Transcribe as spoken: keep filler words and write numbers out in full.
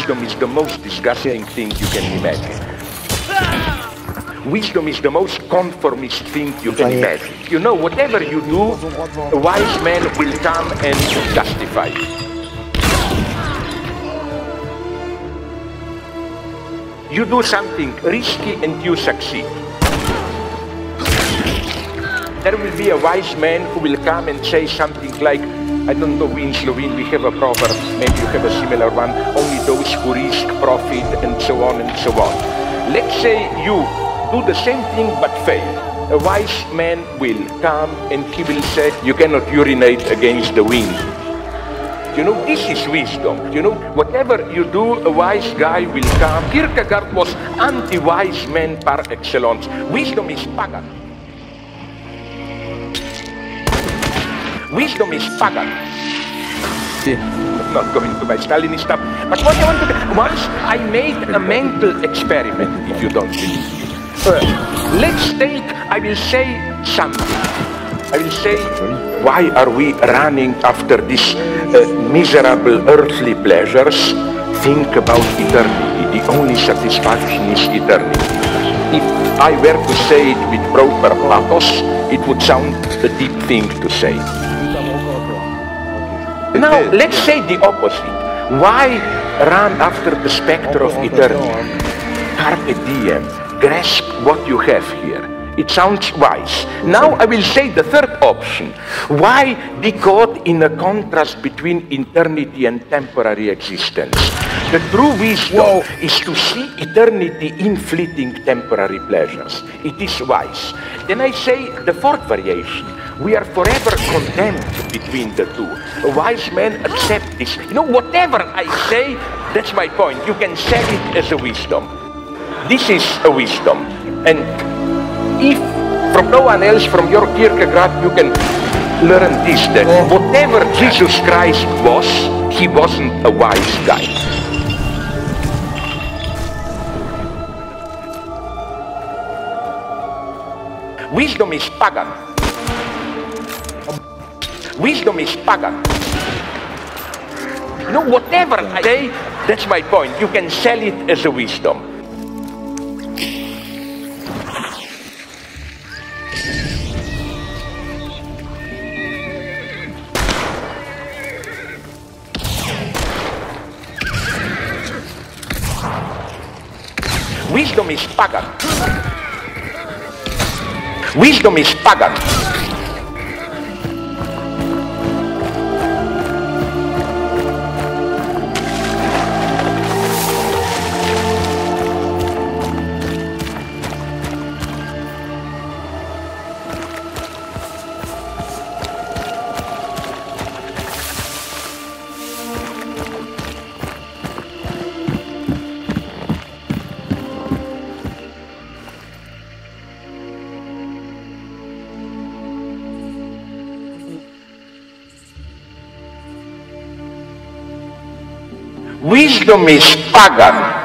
wisdom is the most disgusting thing you can imagine. Wisdom is the most conformist thing you can imagine. You know, whatever you do, a wise man will come and justify it. You do something risky and you succeed. There will be a wise man who will come and say something like, I don't know, in Slovene we have a proverb, maybe you have a similar one, only those who risk profit and so on and so on. Let's say you do the same thing but fail. A wise man will come and he will say, you cannot urinate against the wind. You know, this is wisdom. You know, whatever you do, a wise guy will come. Kierkegaard was anti-wise man par excellence. Wisdom is pagan. Wisdom is pagan. I'm not going to my Stalinist stuff. But what I want to do, once I made a mental experiment, if you don't believe me. Uh, let's take, I will say something. I will say, why are we running after these uh, miserable earthly pleasures? Think about eternity. The only satisfaction is eternity. If I were to say it with proper pathos, it would sound a deep thing to say. Now, let's say the opposite. Why run after the specter of eternity? Carpe diem. Grasp what you have here. It sounds wise. Now I will say the third option. Why be caught in a contrast between eternity and temporary existence? The true wisdom Whoa. is to see eternity in fleeting temporary pleasures. It is wise. Then I say the fourth variation. We are forever condemned between the two. A wise man accepts this. You know, whatever I say, that's my point. You can sell it as a wisdom. This is a wisdom. And if from no one else, from your Kierkegaard, you can learn this, that whatever Jesus Christ was, he wasn't a wise guy. Wisdom is pagan. Wisdom is pagan. You know, whatever I say, that's my point. You can sell it as a wisdom. Wisdom is pagan. Wisdom is pagan. Wisdom is pagan.